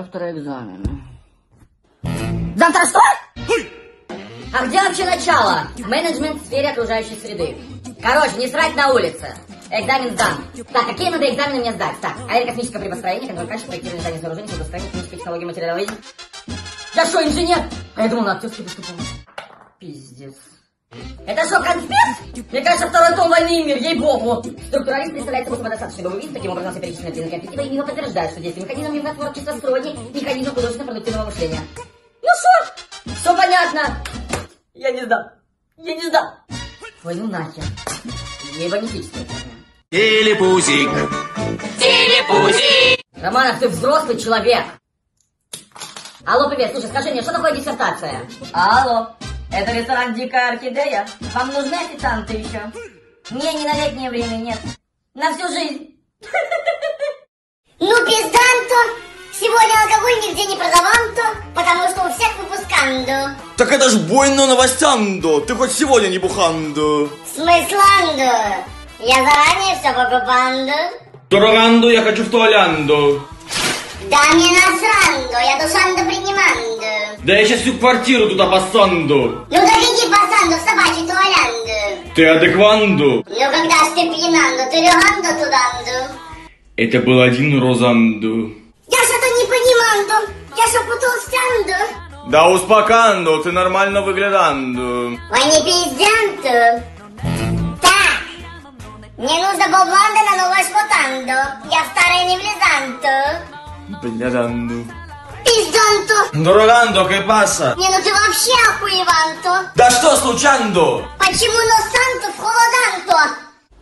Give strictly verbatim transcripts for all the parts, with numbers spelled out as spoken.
завтра экзамены. Завтра что? А где вообще начало? Менеджмент в сфере окружающей среды. Короче, не срать на улице. Экзамен сдан. Так, какие надо экзамены мне сдать? Так, аэрокосмическое прибостроение, контроль качества, проектирование здания сооружений, судостроение, техническая технология, материаловедения. Я что, инженер? А я думал, на актерский поступал. Пиздец. Это что, конспект? Мне кажется, второй том «Войны и мир», ей-богу. Структуралист представляет собой самодостаточный боевой вид, таким образом все перечисленные длинные компетитивы и его подтверждают, что действие механизма миротворчества сродни механизму художественно-продуктивного мышления. Ну что? Все понятно. Я не сдам. Я не сдам. Ой, ну нахер. Ебанетическая херня. Телепузик. Телепузик. Романов, ты взрослый человек. Алло, привет. Слушай, скажи мне, что такое диссертация? Алло. Это ресторан «Дикая орхидея». Вам нужны официанты еще? Не, не на летнее время, нет. На всю жизнь. Ну, пизданто. Сегодня алкоголь нигде не продаванто, потому что у всех выпускандо. Так это ж бойно новостяндо. Ты хоть сегодня не бухандо. Смысландо? Я заранее все покупандо. Дороганду, я хочу в туалянду. Да мне насрандо, я душандо принимандо. Да я сейчас всю квартиру туда пасанду. Ну так иди пасандо в собачий туалянду. Ты адекванду. Ну когда ж ты пьянандо, ты рюгандо тудандо. Это был один розанду. Я что-то не понимаю, я что потолстянду. Да успоканду, ты нормально выгляданду. Ой, не пиздянту. Так, мне нужно бабланда на новое шпотанду. Я в старое не влезанту. Бляданду. Пизданту. Дорогандо, que pasa? Не, ну ты вообще охуеванту. Да что случанду? Почему носанту в холоданту?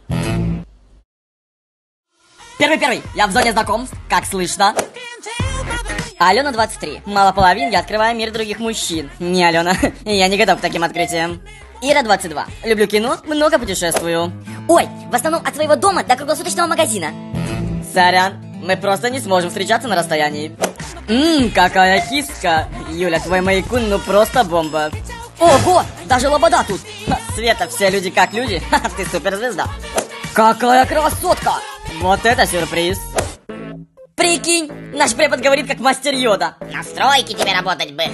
Первый-первый, я в зоне знакомств, как слышно. Алена, двадцать три. Мало половин, я открываю мир других мужчин. Не, Алена, я не готов к таким открытиям. Ира, двадцать два. Люблю кино, много путешествую. Ой, в основном от своего дома до круглосуточного магазина. Сорян, мы просто не сможем встречаться на расстоянии. Ммм, какая киска. Юля, твой майкун, ну просто бомба. Ого, даже лобода тут. Ха, Света, все люди как люди. Ха, ты суперзвезда. Какая красотка. Вот это сюрприз. Прикинь, наш препод говорит, как мастер Йода. На стройке тебе работать бы.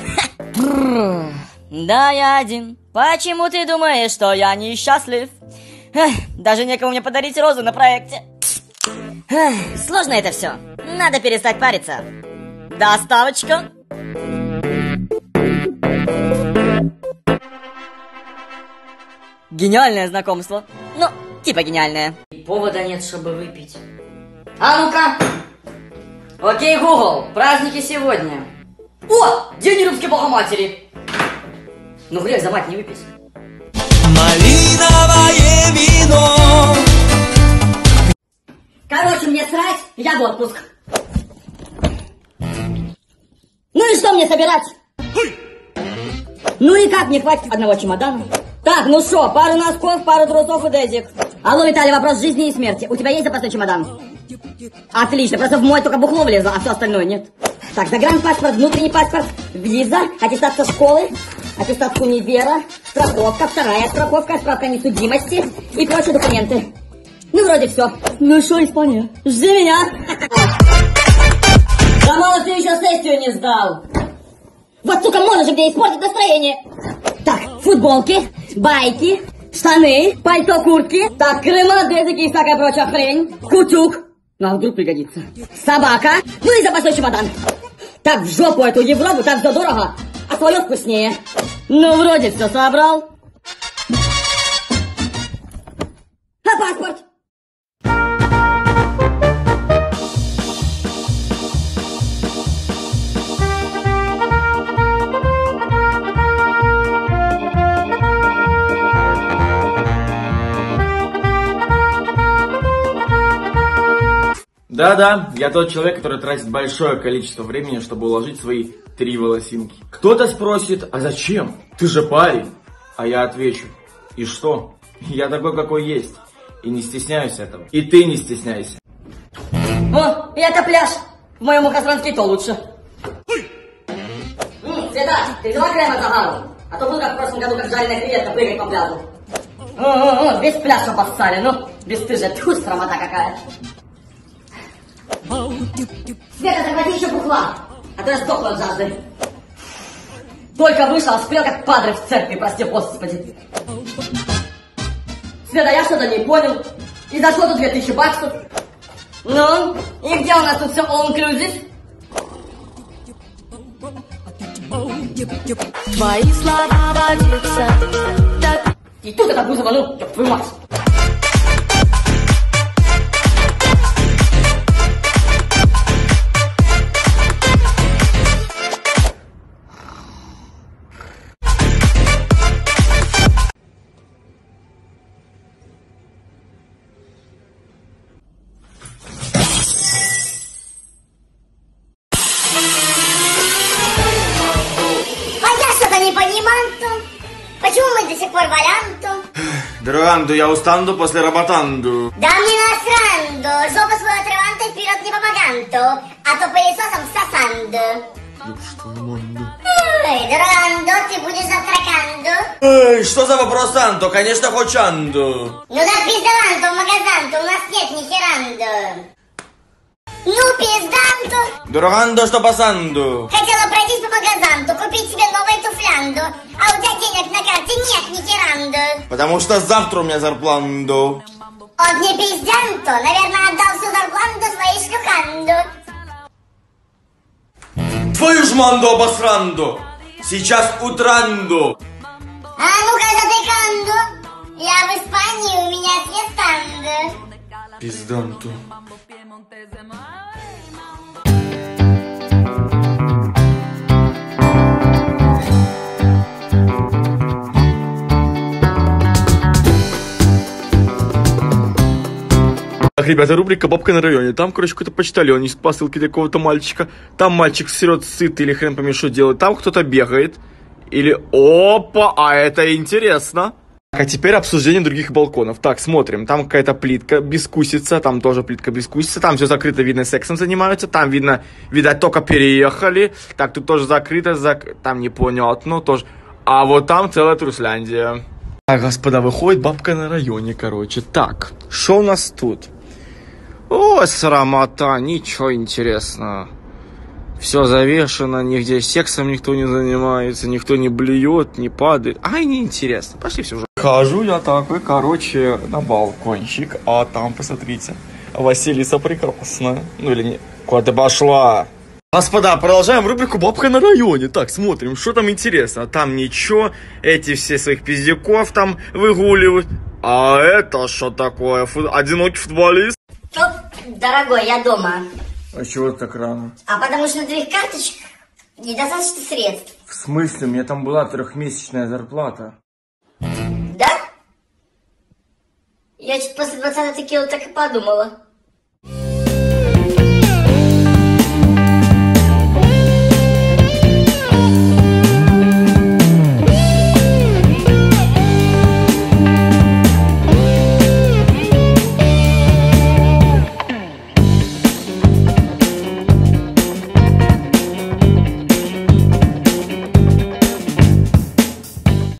Да, я один. Почему ты думаешь, что я несчастлив? Эх, даже некому мне подарить розу на проекте. Эх, сложно это все. Надо перестать париться. Доставочка. Гениальное знакомство. Ну, типа гениальное. Повода нет, чтобы выпить. А ну-ка. Окей, Google, праздники сегодня. О, День русской Богоматери. Ну, грех за мать не выпить. Малиновое вино. Короче, мне срать, я в отпуск. Ну и что мне собирать? Ну и как мне хватит одного чемодана? Так, ну что, пару носков, пару трусов и дезик. Алло, Виталий, вопрос жизни и смерти. У тебя есть запасной чемодан? Отлично, просто в мой только бухло влезло, а все остальное нет. Так, загранпаспорт, внутренний паспорт, виза, аттестат со школы, аттестат с универа, страховка, вторая страховка, справка о несудимости и прочие документы. Ну, вроде все. Ну что, Испания, жди меня. Да мало, ты еще сессию не сдал. Вот, сука, можно же мне испортить настроение. Так, футболки, байки, штаны, пальто, куртки. Так, крема, дезики и всякая прочая хрень. Кутюк. Ну, а вдруг пригодится. Собака. Ну и запасной чемодан. Так, в жопу эту Европу, так все дорого, а твое вкуснее. Ну, вроде все собрал. А паспорт? Да-да, я тот человек, который тратит большое количество времени, чтобы уложить свои три волосинки. Кто-то спросит, а зачем? Ты же парень. А я отвечу, и что? Я такой, какой есть. И не стесняюсь этого. И ты не стесняйся. О, и это пляж. В моем Мухосранске то лучше. М, Света, ты взяла крем от загару? А то был как в прошлом году, как жареная креветка, прыгать по пляжу. О, о, о, весь пляж обоссали, ну, бесстыжая, тьфу, стромота какая. Света, захвати еще бухла. а то я сдохла от жажды. Только вышла, а спел как падре в церкви, прости господи. Света, я что-то не понял. И за что тут две тысячи баксов? Ну, и где у нас тут все all-inclusive? Твои слова водятся. И тут это Бузова, ну, ёб твою мать. Почему мы до сих пор валянту? Дроганду, я устану после работанду. Да мне насранду. Жопу свою отрыванду, вперед не пропаганду. А то пылесосом сосанду. Что, Манду? Эй, Дроганду, ты будешь завтраканду? Эй, что за вопрос, Анто? Конечно, хочанду. Ну да пизданду, в магазанту, у нас нет ни херанду. Ну пизданду. Дроганду, что пасанду? Хотела пройтись по магазанту, купить себе новую туфлянду. А у тебя денег на карте нет ни херанду. Потому что завтра у меня зарпланду. Он не пиздянту, наверное, отдал всю зарплату своей шлюханду. Твою ж манду обосранду! Сейчас утранду! А ну-ка затыканду! Я в Испании, у меня съестанду. Пизданту. Так, ребята, рубрика «Бабка на районе». Там, короче, какой-то почтальон несет посылки для какого-то мальчика. Там мальчик срет сыт или хрен пойми, что делает. Там кто-то бегает. Или... Опа, а это интересно. А теперь обсуждение других балконов. Так, смотрим. Там какая-то плитка бескусица. Там тоже плитка бескусица. Там все закрыто, видно, сексом занимаются. Там, видно, видать, только переехали. Так, тут тоже закрыто. Зак... Там непонятно тоже. А вот там целая Трусляндия. Так, господа, выходит бабка на районе, короче. Так, что у нас тут? О, срамота, ничего интересного. Все завешено, нигде сексом никто не занимается, никто не блюет, не падает. Ай, неинтересно. Пошли все уже. Хожу я такой, короче, на балкончик, а там, посмотрите, Василиса прекрасная. Ну или не, куда ты пошла? Господа, продолжаем рубрику «Бабка на районе». Так, смотрим, что там интересно. Там ничего, эти все своих пиздюков там выгуливают. А это что такое? Фу... Одинокий футболист? Ну, дорогой, я дома. А чего так рано? А потому что на твоих карточках недостаточно средств. В смысле? У меня там была трехмесячная зарплата. Да? Я чуть после двадцатой текилы так и подумала.